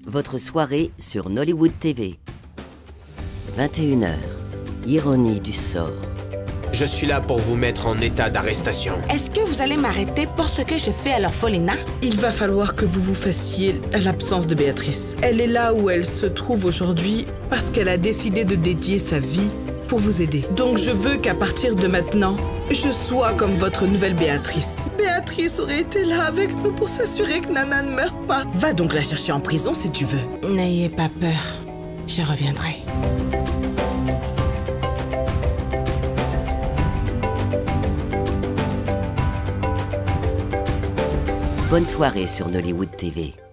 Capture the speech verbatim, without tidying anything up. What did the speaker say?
votre soirée sur Nollywood T V. vingt et une heures, ironie du sort. Je suis là pour vous mettre en état d'arrestation. Est-ce que vous allez m'arrêter pour ce que je fais à l'orphelinat? Il va falloir que vous vous fassiez à l'absence de Béatrice. Elle est là où elle se trouve aujourd'hui parce qu'elle a décidé de dédier sa vie pour vous aider. Donc je veux qu'à partir de maintenant, je sois comme votre nouvelle Béatrice. Béatrice aurait été là avec nous pour s'assurer que Nana ne meurt pas. Va donc la chercher en prison si tu veux. N'ayez pas peur, je reviendrai. Bonne soirée sur Nollywood T V.